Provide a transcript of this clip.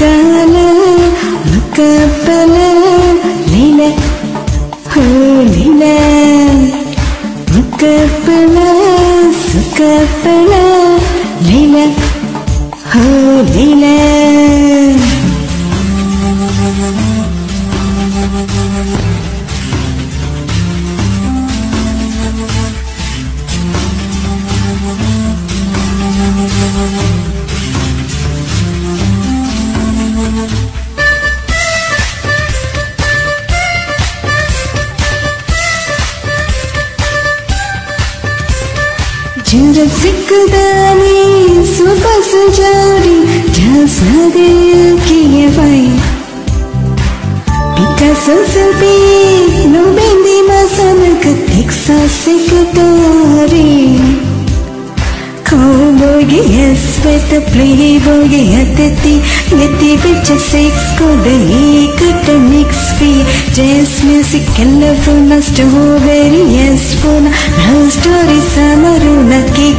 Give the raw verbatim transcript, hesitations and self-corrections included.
ಕಾಲ ಮುಖಬಲ ಲೀಲೆ ಹೋ ಲೀಲೆ ಮುಖಬಲ ಸುಖಬಲ ಲೀಲೆ ಹೋ ಲೀಲೆ जुरासिक दानी सुबह सजारी जैसा दिल किए भाई पिकासो सेल्फी नो बेंदी मसन कतिक सासिक तारी Cowboy yes with the playboy ateti yeti bitch sex ko dahi cut mix fee jazz music telephone strawberry yes phone love story samaruna ki